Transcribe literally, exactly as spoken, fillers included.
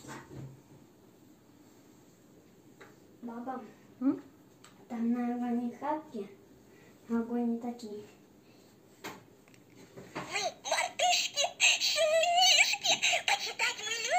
Баба, М? там на огонь хатки, огонь не такие. Мы, мартышки, шумишки, почитать мы